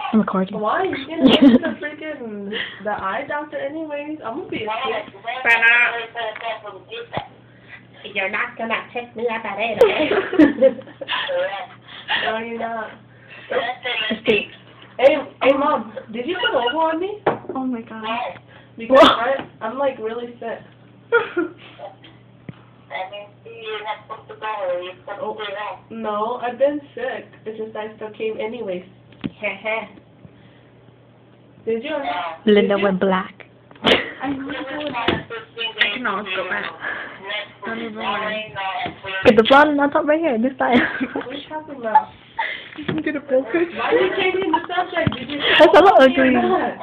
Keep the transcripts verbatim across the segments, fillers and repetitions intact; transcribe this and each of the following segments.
I'm recording. Why? You can go to the freaking the eye doctor anyways. I'm gonna be a sick. You're not gonna take me out that day. No, you're not. Hey, hey, mom, did you put over on me? Oh my god. Because I, I'm like really sick. Oh, no, I've been sick. It's just I still came anyways. Did you? Linda went black. I know. I can always go back. Don't even worry. Get the blonde on top right here, this side. What are you talking about? You can get a focus. Why are you changing the subject? Did you? That's a lot ugly.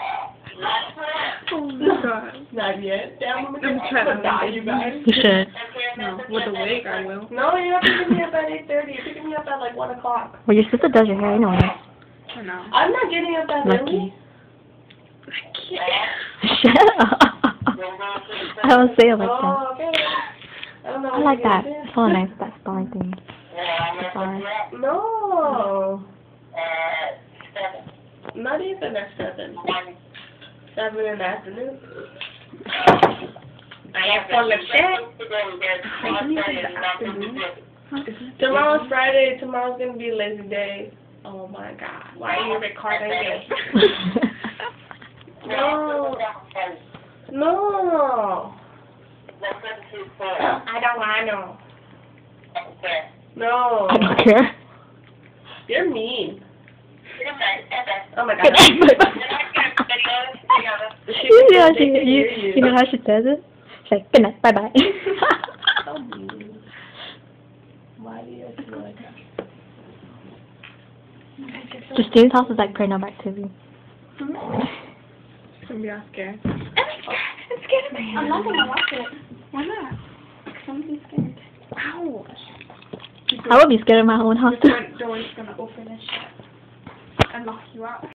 Oh my god. Not yet. Damn, I'm I'm gonna trying to die, you guys. You should. No, with the wig I will. No, you have to pick me up at eight thirty. You're picking me up at like one o'clock. Well, your sister does your hair anyway. I know. I'm not getting up that Lucky. early. Shut up. I don't say it like that. Oh, okay. I don't know. I what like you're that. gonna It's so nice, that star thing. Star. do. No. Not even at seven. Seven in the afternoon. I have fun with that. Tomorrow's Friday. Tomorrow's gonna be a lazy day. Oh my God! Why are you recording me? No. No. I don't want to. No. I don't care. You're mean. Oh my God. you, know how she, you, you know how she says it? She's like, good night, bye bye. So mean. Why do you do like that? Justine's house is like paranormal activity. It's gonna be all scared. It's scared me. I'm not gonna watch it. Why not? Because I'm gonna be scared. Ow. I would be scared of my own house The too. front door is gonna open and shut and lock you out.